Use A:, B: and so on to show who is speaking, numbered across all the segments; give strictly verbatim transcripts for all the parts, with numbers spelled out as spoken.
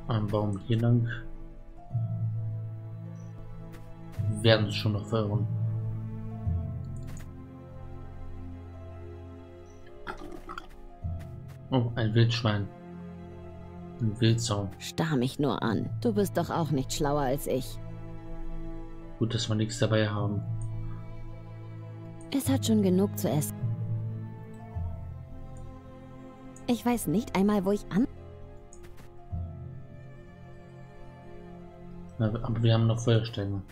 A: Ein Baum hier lang. Wir werden es schon noch verirren. Oh, ein Wildschwein. Ein Wildsau.
B: Starr mich nur an. Du bist doch auch nicht schlauer als ich.
A: Gut, dass wir nichts dabei haben.
B: Es hat schon genug zu essen. Ich weiß nicht einmal, wo ich an...
A: Na, aber wir haben noch Feuersteine.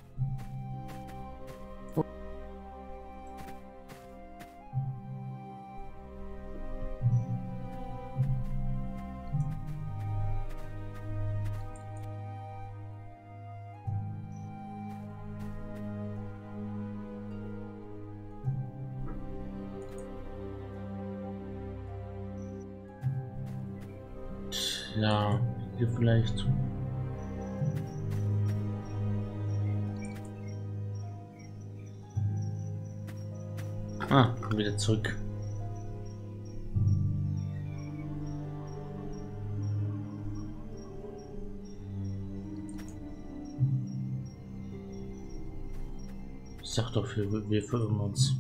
B: Wo?
A: Ja, hier vielleicht. Ah, wieder zurück. Ich sag doch, wir, wir verirren uns.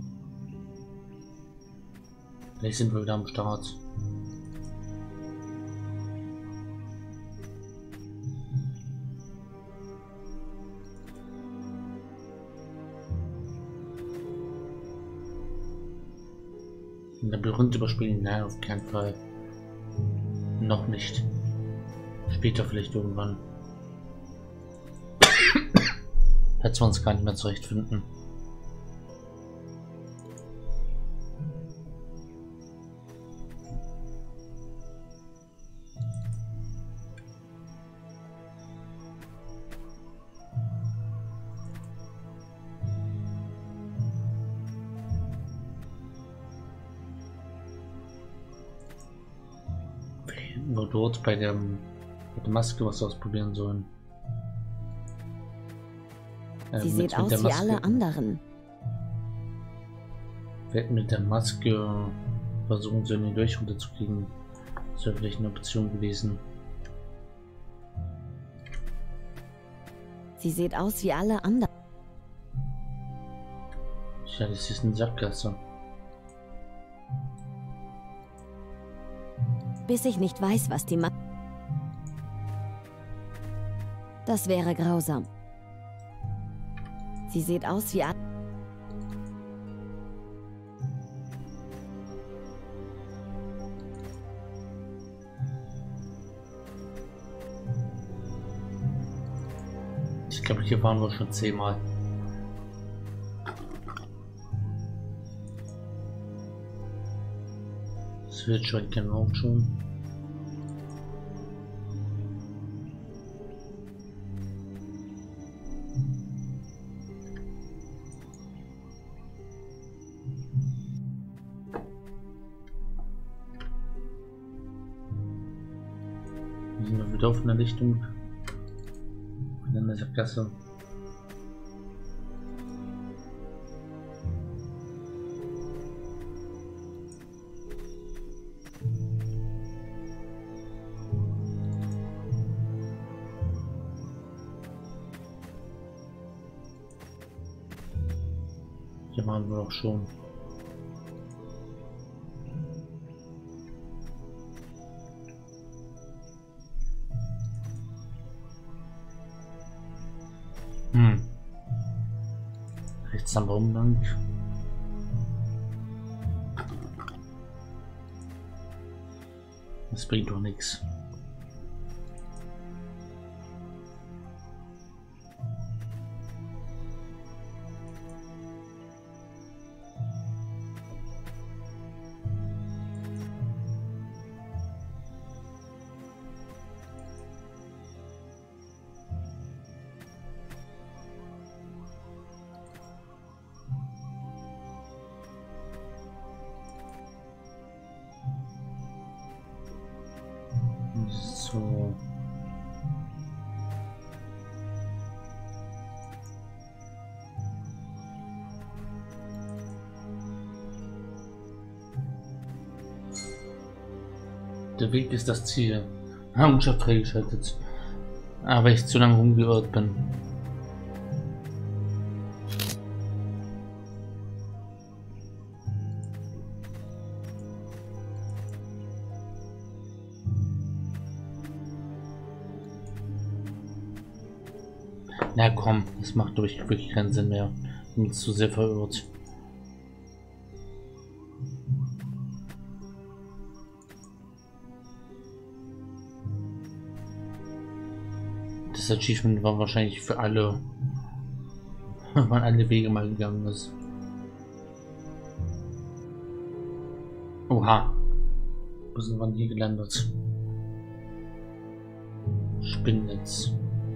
A: Vielleicht sind wir wieder am Start. In der Labyrinth überspielen? Nein, auf keinen Fall. Noch nicht. Später vielleicht irgendwann. Hätten wir uns gar nicht mehr zurechtfinden. Nur dort bei der, bei der Maske was ausprobieren sollen. Äh,
B: Sie
A: mit,
B: sieht
A: mit
B: aus
A: der
B: wie
A: Maske,
B: alle anderen.
A: wir hätten mit der Maske versuchen sollen, den Dolch runterzukriegen. Das wäre vielleicht eine Option gewesen.
B: Sie sieht aus wie alle anderen.
A: Ja, das ist eine Sackgasse.
B: Bis ich nicht weiß, was die macht. Das wäre grausam. Sie sieht aus wie...
A: Ich glaube, hier waren wir schon zehnmal. Das wird schon kennen wir auch schon. Wir sind wir wieder auf einer Richtung. In der Sackgasse. Hier waren wir doch schon. Hm. Rechts am Baum lang. Das bringt doch nichts. So. Der Weg ist das Ziel. Errungenschaft freigeschaltet. Aber ich zu lange rumgeirrt bin. Na komm, das macht durch wirklich keinen Sinn mehr. Ich bin zu sehr verirrt. Das Achievement war wahrscheinlich für alle, wenn man alle Wege mal gegangen ist. Oha. Wo sind wir hier gelandet? Spinnennetz.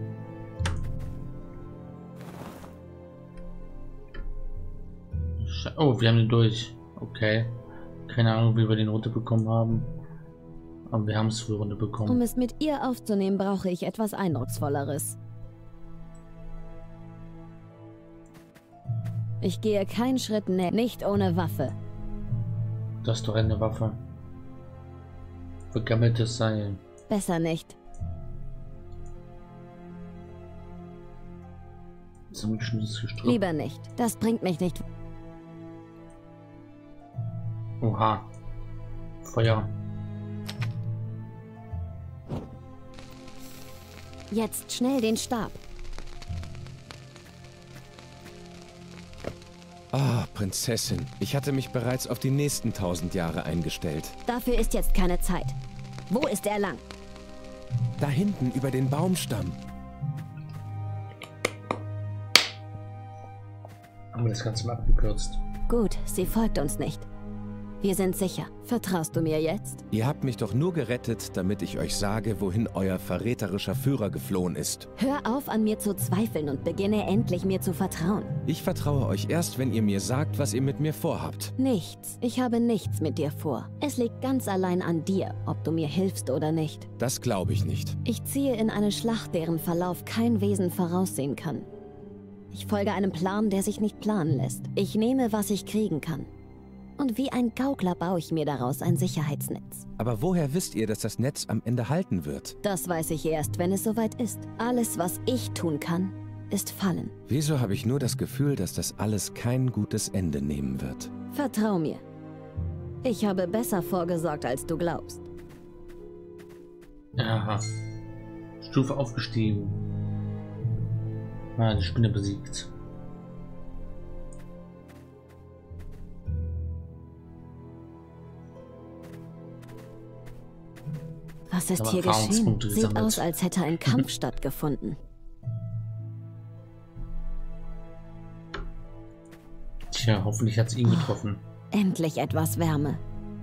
A: Oh, wir haben den durch. Okay. Keine Ahnung, wie wir den runterbekommen haben. Aber wir haben es für runterbekommen.
B: Um es mit ihr aufzunehmen, brauche ich etwas Eindrucksvolleres. Ich gehe keinen Schritt näher, nicht ohne Waffe.
A: Das ist doch eine Waffe. Vergammeltes Seil.
B: Besser nicht.
A: Zum Gestrüpp.
B: Lieber nicht. Das bringt mich nicht.
A: Oha. Feuer.
B: Jetzt schnell den Stab.
C: Ah, Prinzessin. Ich hatte mich bereits auf die nächsten tausend Jahre eingestellt.
B: Dafür ist jetzt keine Zeit. Wo ist er lang?
C: Da hinten über den Baumstamm.
A: Haben wir das Ganze mal abgekürzt.
B: Gut, sie folgt uns nicht. Wir sind sicher. Vertraust du mir jetzt?
C: Ihr habt mich doch nur gerettet, damit ich euch sage, wohin euer verräterischer Führer geflohen ist.
B: Hör auf, an mir zu zweifeln und beginne endlich, mir zu vertrauen.
C: Ich vertraue euch erst, wenn ihr mir sagt, was ihr mit mir vorhabt.
B: Nichts. Ich habe nichts mit dir vor. Es liegt ganz allein an dir, ob du mir hilfst oder nicht.
C: Das glaube ich nicht.
B: Ich ziehe in eine Schlacht, deren Verlauf kein Wesen voraussehen kann. Ich folge einem Plan, der sich nicht planen lässt. Ich nehme, was ich kriegen kann. Und wie ein Gaukler baue ich mir daraus ein Sicherheitsnetz.
C: Aber woher wisst ihr, dass das Netz am Ende halten wird?
B: Das weiß ich erst, wenn es soweit ist. Alles, was ich tun kann, ist fallen.
C: Wieso habe ich nur das Gefühl, dass das alles kein gutes Ende nehmen wird?
B: Vertrau mir. Ich habe besser vorgesorgt, als du glaubst.
A: Aha. Stufe aufgestiegen. Ah, die Spinne besiegt.
B: Was ist
A: Aber
B: hier geschehen?
A: Erfahrungspunkte
B: Sieht
A: gesammelt.
B: aus, als hätte ein Kampf stattgefunden.
A: Tja, hoffentlich hat es ihn getroffen.
B: Endlich etwas Wärme.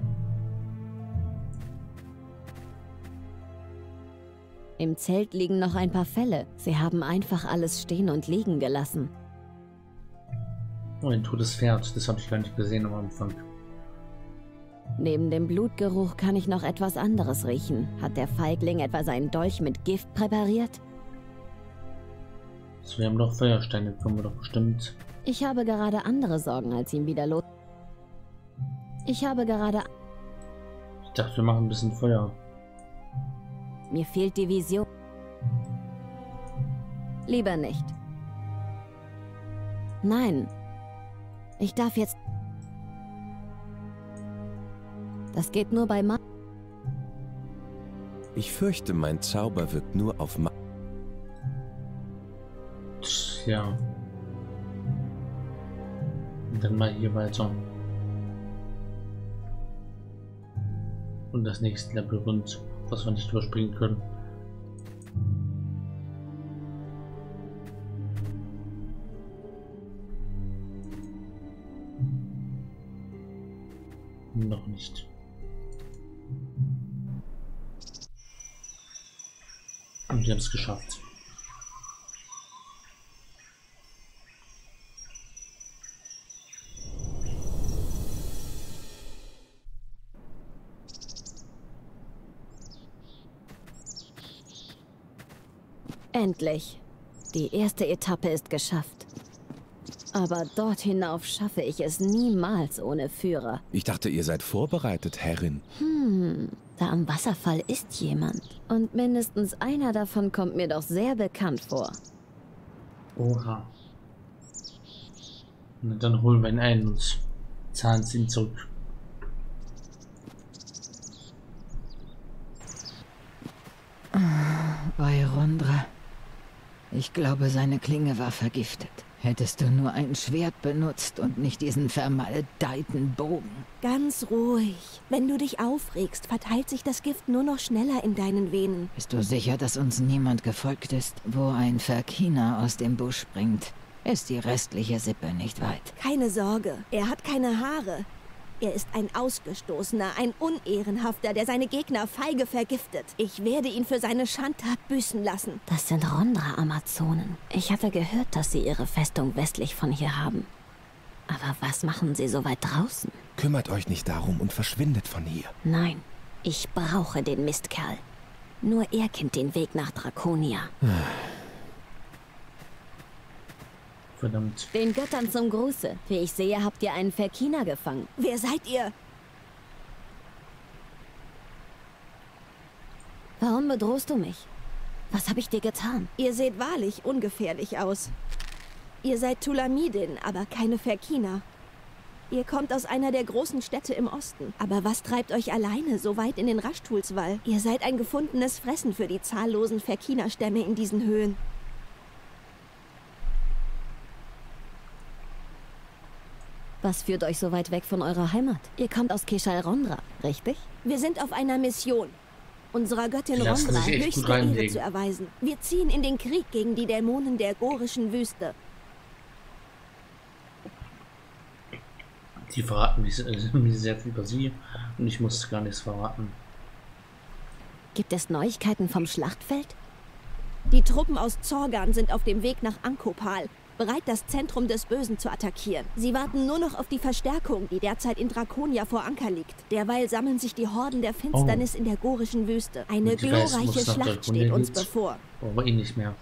B: Im Zelt liegen noch ein paar Felle. Sie haben einfach alles stehen und liegen gelassen.
A: Oh, ein totes Pferd. Das habe ich gar nicht gesehen am Anfang.
B: Neben dem Blutgeruch kann ich noch etwas anderes riechen. Hat der Feigling etwa seinen Dolch mit Gift präpariert?
A: So, wir haben doch Feuersteine, können wir doch bestimmt.
B: Ich habe gerade andere Sorgen, als ihn wieder los... Ich habe gerade...
A: Ich dachte, wir machen ein bisschen Feuer.
B: Mir fehlt die Vision. Lieber nicht. Nein. Ich darf jetzt... Das geht nur bei Ma...
C: Ich fürchte, mein Zauber wirkt nur auf Ma...
A: Ja. Und dann mal hier weiter. Und das nächste Labyrinth, was wir nicht überspringen können. Noch nicht. Und wir haben es geschafft.
B: Endlich. Die erste Etappe ist geschafft. Aber dort hinauf schaffe ich es niemals ohne Führer.
C: Ich dachte, ihr seid vorbereitet, Herrin.
B: Hm. Hm, da am Wasserfall ist jemand. Und mindestens einer davon kommt mir doch sehr bekannt vor.
A: Oha. Na, dann holen wir ihn ein und zahlen ihn zurück.
D: Vayrondra. Ich glaube, seine Klinge war vergiftet. Hättest du nur ein Schwert benutzt und nicht diesen vermaledeiten Bogen.
E: Ganz ruhig. Wenn du dich aufregst, verteilt sich das Gift nur noch schneller in deinen Venen.
D: Bist du sicher, dass uns niemand gefolgt ist? Wo ein Verkina aus dem Busch springt, ist die restliche Sippe nicht weit.
E: Keine Sorge, er hat keine Haare. Er ist ein Ausgestoßener, ein Unehrenhafter, der seine Gegner feige vergiftet. Ich werde ihn für seine Schandtat büßen lassen.
B: Das sind Rondra-Amazonen. Ich hatte gehört, dass sie ihre Festung westlich von hier haben. Aber was machen sie so weit draußen?
C: Kümmert euch nicht darum und verschwindet von hier.
B: Nein, ich brauche den Mistkerl. Nur er kennt den Weg nach Draconia.
A: Verdammt.
B: Den Göttern zum Gruße. Wie ich sehe, habt ihr einen Verkina gefangen.
E: Wer seid ihr?
B: Warum bedrohst du mich? Was habe ich dir getan?
E: Ihr seht wahrlich ungefährlich aus. Ihr seid Tulamidin, aber keine Verkina. Ihr kommt aus einer der großen Städte im Osten. Aber was treibt euch alleine so weit in den Raschtulswall? Ihr seid ein gefundenes Fressen für die zahllosen Verkina-Stämme in diesen Höhen.
B: Was führt euch so weit weg von eurer Heimat? Ihr kommt aus Keshal-Rondra, richtig?
E: Wir sind auf einer Mission, unserer Göttin
A: Die lassen
E: Rondra
A: sich echt gut
E: höchste Ehre
A: reinlegen.
E: zu erweisen. Wir ziehen in den Krieg gegen die Dämonen der gorischen Wüste.
A: Die verraten mich äh, sehr viel über sie und ich musste gar nichts verraten.
B: Gibt es Neuigkeiten vom Schlachtfeld?
E: Die Truppen aus Zorgan sind auf dem Weg nach Ankopal, bereit, das Zentrum des Bösen zu attackieren. Sie warten nur noch auf die Verstärkung, die derzeit in Draconia vor Anker liegt. Derweil sammeln sich die Horden der Finsternis oh. in der gorischen Wüste. Eine
A: Und die Geist
E: glorreiche
A: muss nach
E: Schlacht
A: Draconia
E: steht uns
A: geht.
E: bevor.
A: Aber eh nicht mehr.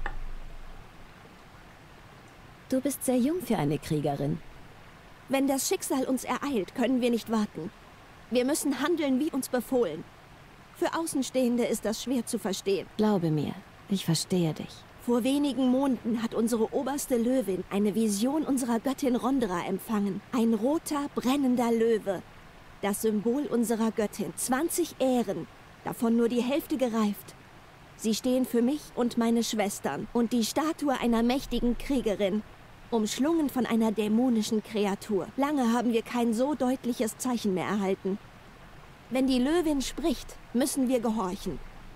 B: Du bist sehr jung für eine Kriegerin.
E: Wenn das Schicksal uns ereilt, können wir nicht warten. Wir müssen handeln, wie uns befohlen. Für Außenstehende ist das schwer zu verstehen.
B: Glaube mir, ich verstehe dich.
E: Vor wenigen Monaten hat unsere oberste Löwin eine Vision unserer Göttin Rondra empfangen. Ein roter, brennender Löwe. Das Symbol unserer Göttin. zwanzig Ähren, davon nur die Hälfte gereift. Sie stehen für mich und meine Schwestern. Und die Statue einer mächtigen Kriegerin, umschlungen von einer dämonischen Kreatur. Lange haben wir kein so deutliches Zeichen mehr erhalten. Wenn die Löwin spricht, müssen wir gehorchen.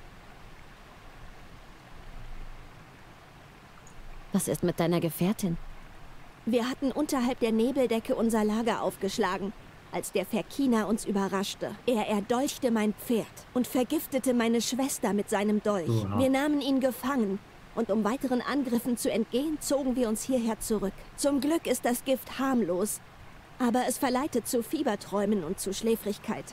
B: Was ist mit deiner Gefährtin?
E: Wir hatten unterhalb der Nebeldecke unser Lager aufgeschlagen, als der Verkina uns überraschte. Er erdolchte mein Pferd und vergiftete meine Schwester mit seinem Dolch.
A: Oha.
E: Wir nahmen ihn gefangen und um weiteren Angriffen zu entgehen, zogen wir uns hierher zurück. Zum Glück ist das Gift harmlos, aber es verleitet zu Fieberträumen und zu Schläfrigkeit.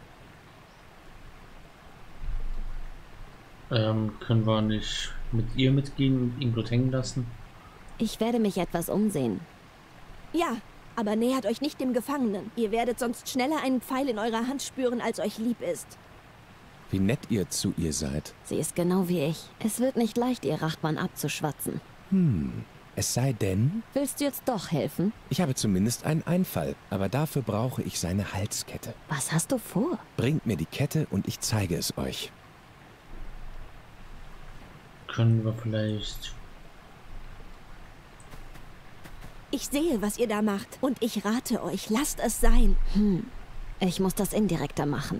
A: Ähm, können wir nicht mit ihr mitgehen und ihn dort hängen lassen?
B: Ich werde mich etwas umsehen.
E: Ja, aber nähert euch nicht dem Gefangenen. Ihr werdet sonst schneller einen Pfeil in eurer Hand spüren, als euch lieb ist.
C: Wie nett ihr zu ihr seid.
B: Sie ist genau wie ich. Es wird nicht leicht, ihr Rachmann abzuschwatzen.
C: Hm, es sei denn,
B: Willst du jetzt doch helfen?
C: ich habe zumindest einen Einfall, aber dafür brauche ich seine Halskette.
B: Was hast du vor?
C: Bringt mir die Kette und ich zeige es euch.
A: Können wir vielleicht...
E: Ich sehe, was ihr da macht und ich rate euch, lasst es sein.
B: Hm, ich muss das indirekter machen.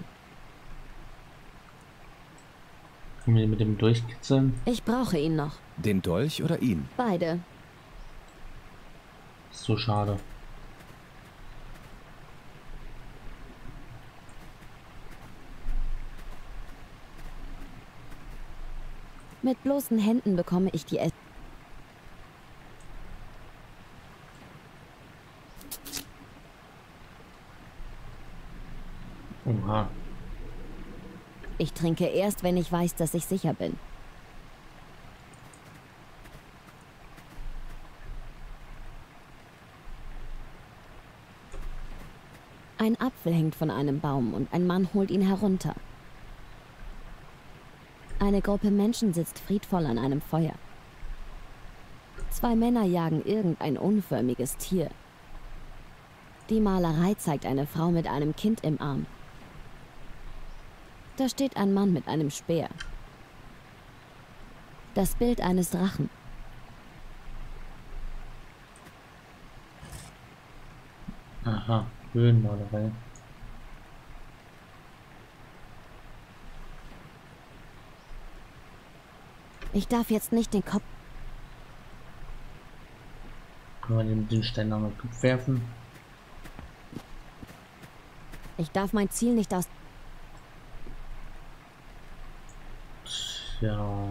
A: Können wir mit dem durchkitzeln?
B: Ich brauche ihn noch.
C: Den Dolch oder ihn?
B: Beide.
A: Ist so schade.
B: Mit bloßen Händen bekomme ich die... Es
A: Oha.
B: ich trinke erst, wenn ich weiß, dass ich sicher bin. Ein Apfel hängt von einem Baum und ein Mann holt ihn herunter. Eine Gruppe Menschen sitzt friedvoll an einem Feuer. Zwei Männer jagen irgendein unförmiges Tier. Die Malerei zeigt eine Frau mit einem Kind im Arm. Da steht ein Mann mit einem Speer. Das Bild eines Drachen.
A: Aha, Höhenmalerei.
B: Ich darf jetzt nicht den Kopf...
A: Können wir den, den Stein noch mal werfen?
B: Ich darf mein Ziel nicht aus...
A: Ja.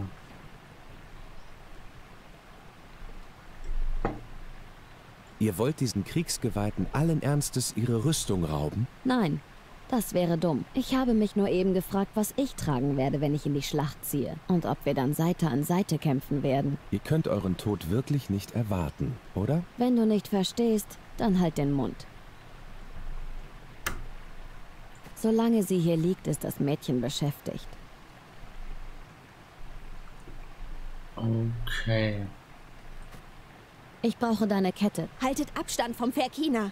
C: Ihr wollt diesen Kriegsgeweihten allen Ernstes ihre Rüstung rauben?
B: Nein, das wäre dumm. Ich habe mich nur eben gefragt, was ich tragen werde, wenn ich in die Schlacht ziehe. Und ob wir dann Seite an Seite kämpfen werden.
C: Ihr könnt euren Tod wirklich nicht erwarten, oder?
B: Wenn du nicht verstehst, dann halt den Mund. Solange sie hier liegt, ist das Mädchen beschäftigt.
A: Okay.
B: Ich brauche deine Kette.
E: Haltet Abstand vom Verkina.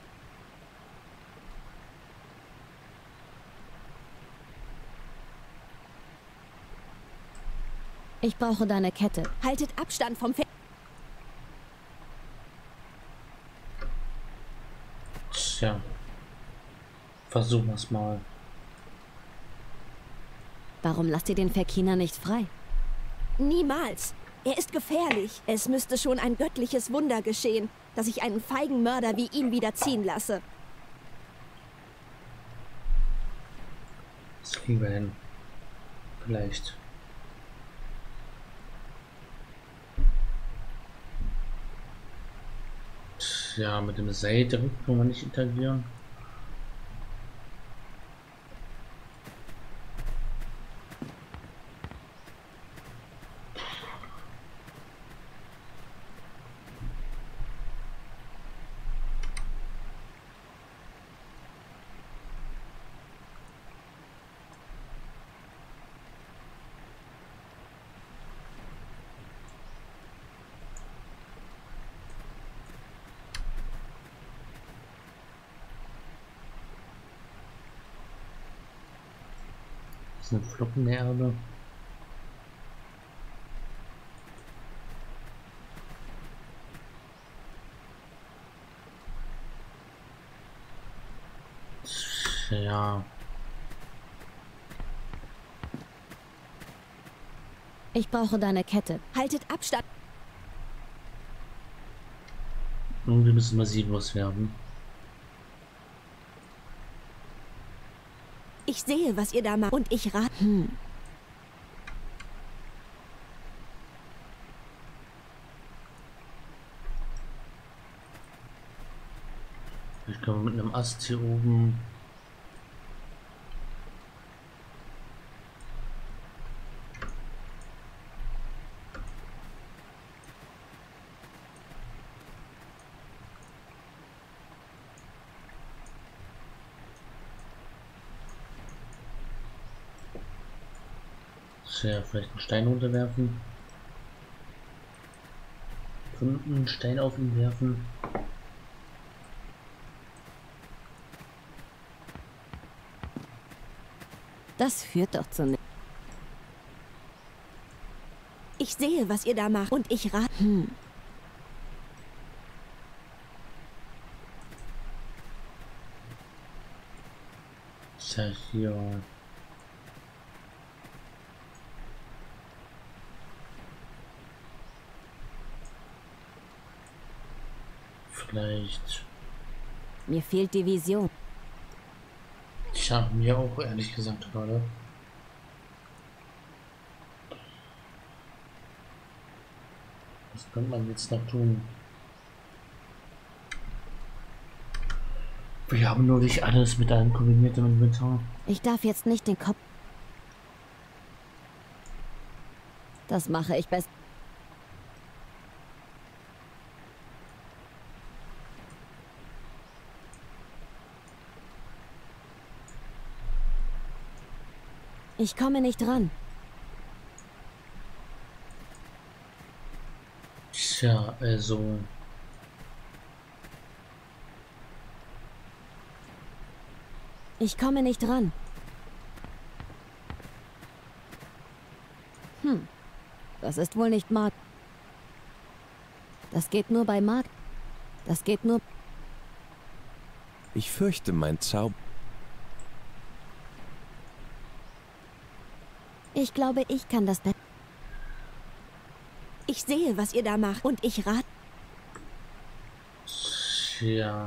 B: Ich brauche deine Kette.
E: Haltet Abstand vom Ver...
A: Tja. Versuchen wir es mal.
B: Warum lasst ihr den Verkina nicht frei?
E: Niemals. Er ist gefährlich. Es müsste schon ein göttliches Wunder geschehen, dass ich einen feigen Mörder wie ihn wieder ziehen lasse.
A: Das kriegen wir hin. Vielleicht. Tja, mit dem Seil direkt können wir nicht interagieren. Das ist eine Flockenerde. Ja.
B: Ich brauche deine Kette.
E: Haltet Abstand.
A: Irgendwie müssen wir sie loswerden.
E: Ich sehe, was ihr da macht. Und ich rate.
B: Hm.
A: Ich kann mit einem Ast hier oben. Ja, vielleicht einen Stein runterwerfen. Von unten einen Stein auf ihn werfen.
B: Das führt doch zu nichts.
E: Ich sehe, was ihr da macht. Und ich rate.
B: Hm.
A: Tja, hier. Vielleicht.
B: Mir fehlt die Vision.
A: Tja, mir auch ehrlich gesagt gerade. Was könnte man jetzt noch tun? Wir haben nur nicht alles mit einem kombinierten Inventar.
B: Ich darf jetzt nicht den Kopf... Das mache ich besser. Ich komme nicht ran.
A: Tja, also...
B: Ich komme nicht ran. Hm. Das ist wohl nicht Mark. Das geht nur bei Mark. Das geht nur...
C: Ich fürchte, mein Zauber...
B: Ich glaube, ich kann das besser.
E: Ich sehe, was ihr da macht. Und ich rate...
A: Tja...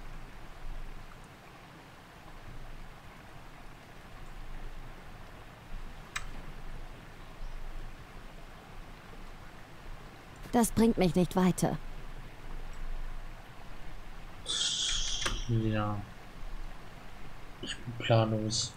B: Das bringt mich nicht weiter.
A: Ja. Ich bin planlos.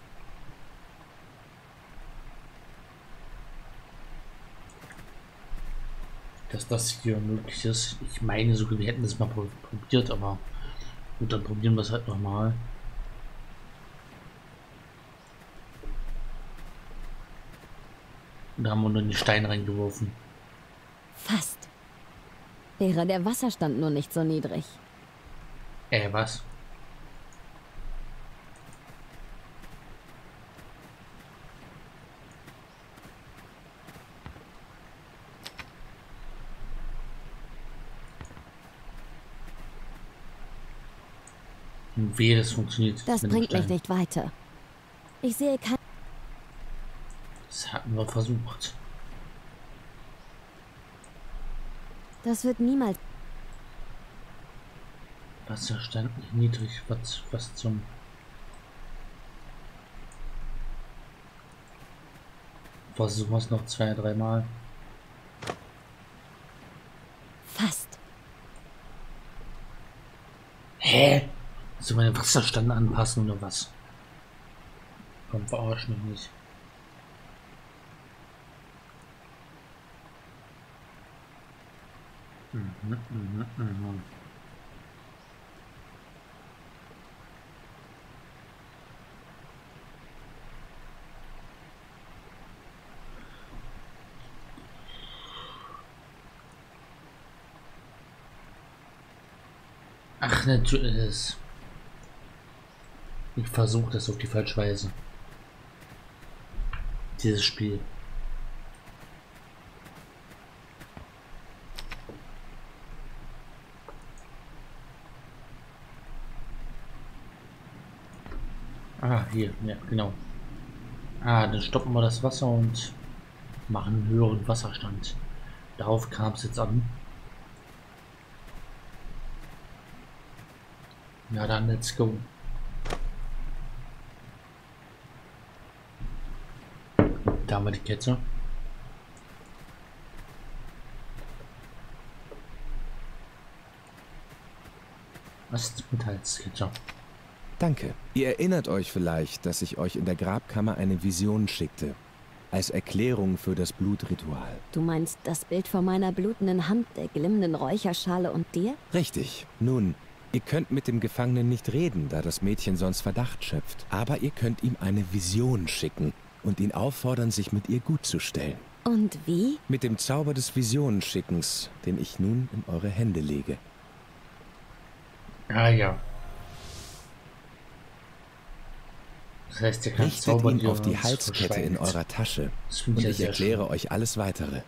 A: Dass das hier möglich ist. Ich meine sogar, wir hätten das mal probiert, aber gut, dann probieren wir es halt nochmal. Da haben wir nur den Stein reingeworfen.
B: Fast. Wäre der Wasserstand nur nicht so niedrig.
A: Äh, was? Wie das funktioniert.
B: Das bringt mich nicht weiter. Ich sehe kein...
A: Das hatten wir versucht.
B: Das wird niemals...
A: Wasserstand nicht niedrig. Was, was zum... Versuchen wir es noch zwei, dreimal.
B: Fast.
A: Hä? Soll man den Wasserstand anpassen oder was? Komm, verarsch mich nicht. Mhm, mhm, mhm. Ach, natürlich. Ich versuche das auf die falsche Weise. Dieses Spiel. Ah, hier, ja, genau. Ah, dann stoppen wir das Wasser und machen einen höheren Wasserstand. Darauf kam es jetzt an. Na dann, let's go. Da haben wir die Kette. Was ist mit Metallskette?
C: Danke. Ihr erinnert euch vielleicht, dass ich euch in der Grabkammer eine Vision schickte. Als Erklärung für das Blutritual.
B: Du meinst das Bild von meiner blutenden Hand, der glimmenden Räucherschale und dir?
C: Richtig. Nun, ihr könnt mit dem Gefangenen nicht reden, da das Mädchen sonst Verdacht schöpft. Aber ihr könnt ihm eine Vision schicken und ihn auffordern, sich mit ihr gut zu stellen.
B: Und wie?
C: Mit dem Zauber des Visionenschickens, den ich nun in eure Hände lege.
A: Ah ja. Das heißt, ihr könnt
C: Richtet
A: zaubern,
C: ihn
A: die
C: auf die
A: uns
C: Halskette in
A: verschweigt.
C: eurer Tasche
A: Das
C: und
A: finde ich ja
C: ich
A: sehr
C: erkläre
A: schön.
C: euch alles Weitere.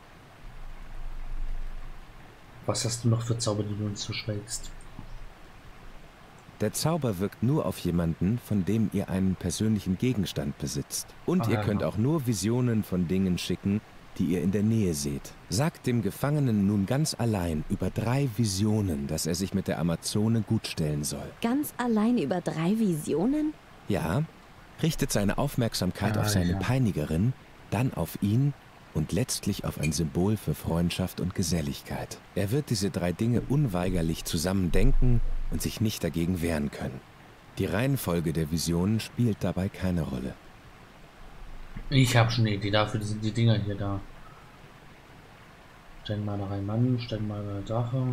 A: Was hast du noch für Zauber, die du uns verschweigst?
C: Der Zauber wirkt nur auf jemanden, von dem ihr einen persönlichen Gegenstand besitzt. Und
A: Ah,
C: ihr
A: ja.
C: könnt auch nur Visionen von Dingen schicken, die ihr in der Nähe seht. Sagt dem Gefangenen nun ganz allein über drei Visionen, dass er sich mit der Amazone gutstellen soll.
B: Ganz allein über drei Visionen?
C: Ja, richtet seine Aufmerksamkeit
A: Ah,
C: auf seine
A: ja.
C: Peinigerin, dann auf ihn und letztlich auf ein Symbol für Freundschaft und Geselligkeit. Er wird diese drei Dinge unweigerlich zusammen denken und sich nicht dagegen wehren können. Die Reihenfolge der Visionen spielt dabei keine Rolle.
A: Ich habe schon eine Idee, dafür sind die Dinger hier da. Steinmalerei Mann, Steinmalerei Drache,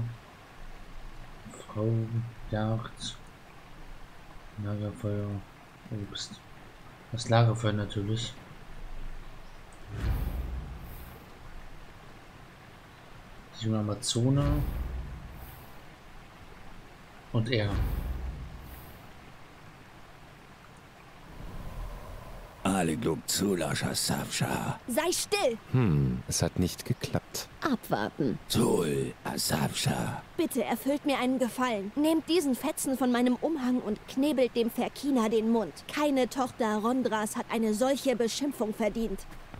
A: Frau, Jagd, Lagerfeuer, Obst. Das Lagerfeuer natürlich. Die junge Amazone. Und er.
C: Ale Glück zu, Asafsha.
E: Sei still!
C: Hm, es hat nicht geklappt.
B: Abwarten.
C: Zul, Asafsha.
E: Bitte erfüllt mir einen Gefallen. Nehmt diesen Fetzen von meinem Umhang und knebelt dem Verkina den Mund. Keine Tochter Rondras hat eine solche Beschimpfung verdient.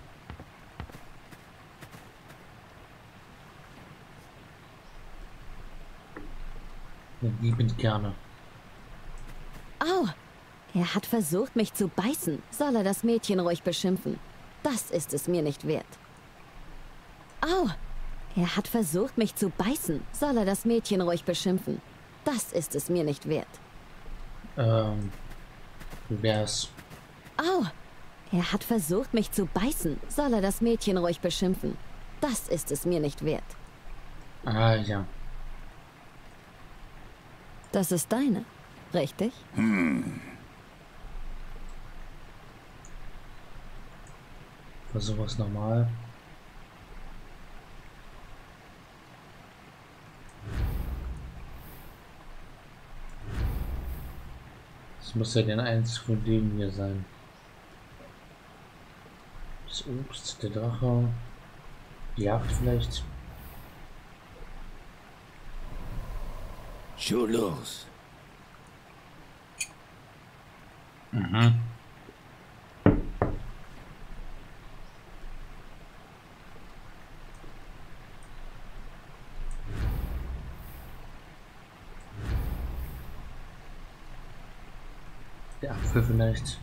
A: Ja, liebend gerne.
B: Au! Er hat versucht, mich zu beißen. Soll er das Mädchen ruhig beschimpfen? Das ist es mir nicht wert. Au! Er hat versucht, mich zu beißen. Soll er das Mädchen ruhig beschimpfen? Das ist es mir nicht wert.
A: Ähm, wie wär's?
B: Au! Er hat versucht, mich zu beißen. Soll er das Mädchen ruhig beschimpfen? Das ist es mir nicht wert.
A: Ah, ja.
B: Das ist deine, richtig?
C: Hm.
A: Versuch es nochmal. Das muss ja denn eins von denen hier sein. Das Obst, der Drache, die Jagd vielleicht.
C: Schon los.
A: Mhm. Der Apfel vielleicht.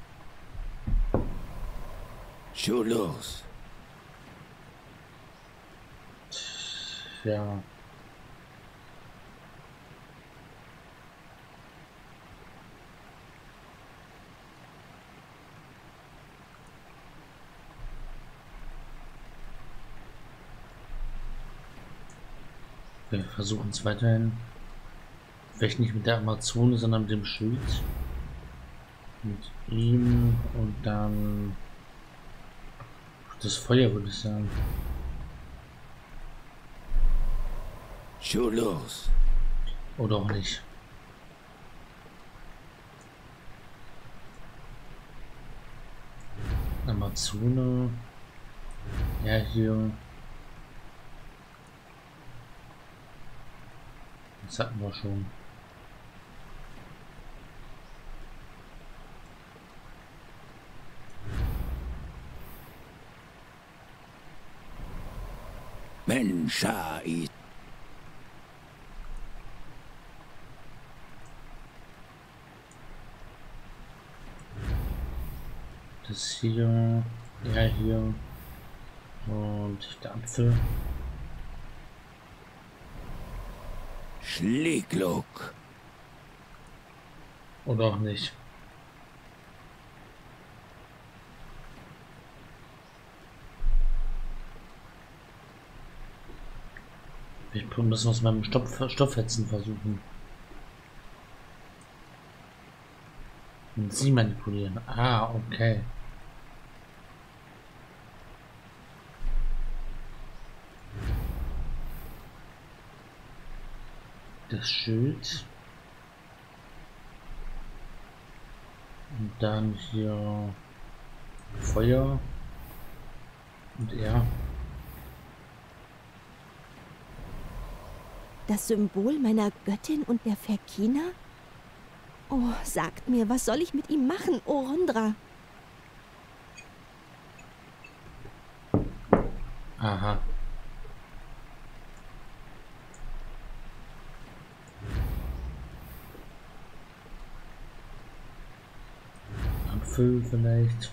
C: Schon los.
A: Ja. Wir versuchen es weiterhin. Vielleicht nicht mit der Amazone, sondern mit dem Schild. Mit ihm und dann das Feuer, würde ich sagen.
C: Schon los.
A: Oder auch nicht. Amazone. Ja, hier. Das hatten wir schon.
C: Menschheit.
A: Das hier. Ja, hier. Und der Apfel.
C: Schlicklock.
A: Oder auch nicht. Wir müssen es mit dem Stoff, Stoffhetzen versuchen. Und sie manipulieren. Ah, okay. Das Schild. Und dann hier Feuer. Und er.
E: Das Symbol meiner Göttin und der Verkina? Oh, sagt mir, was soll ich mit ihm machen, O Rondra?
A: Aha. Apfel vielleicht.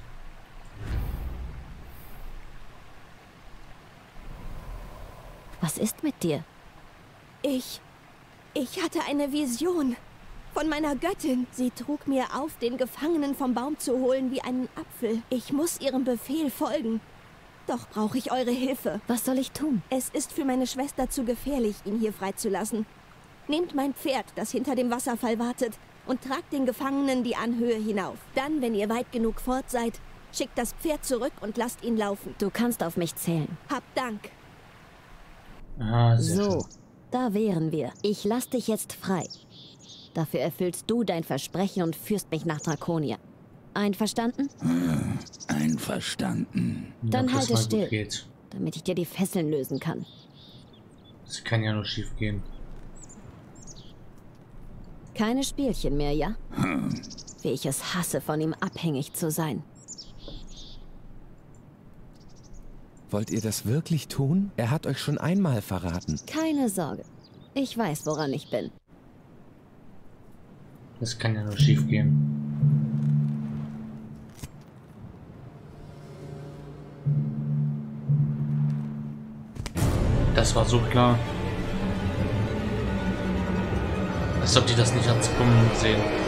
B: Was ist mit dir?
E: Ich... Ich hatte eine Vision von meiner Göttin. Sie trug mir auf, den Gefangenen vom Baum zu holen wie einen Apfel. Ich muss ihrem Befehl folgen. Doch brauche ich eure Hilfe.
B: Was soll ich tun?
E: Es ist für meine Schwester zu gefährlich, ihn hier freizulassen. Nehmt mein Pferd, das hinter dem Wasserfall wartet. und tragt den Gefangenen die Anhöhe hinauf. Dann, wenn ihr weit genug fort seid, schickt das Pferd zurück und lasst ihn laufen.
B: Du kannst auf mich zählen.
E: Habt Dank.
A: Ah, sehr
B: So,
A: schön.
B: da wären wir. Ich lass dich jetzt frei. Dafür erfüllst du dein Versprechen und führst mich nach Draconia. Einverstanden?
F: Einverstanden.
B: Dann
A: Ob das
B: halte
A: mal
B: still.
A: gut geht.
B: Damit ich dir die Fesseln lösen kann.
A: Das kann ja nur schief gehen.
B: Keine Spielchen mehr, ja? Wie ich es hasse, von ihm abhängig zu sein.
C: Wollt ihr das wirklich tun? Er hat euch schon einmal verraten.
B: Keine Sorge. Ich weiß, woran ich bin.
A: Das kann ja nur schief gehen. Das war so klar. Als ob die das nicht als kommen sehen.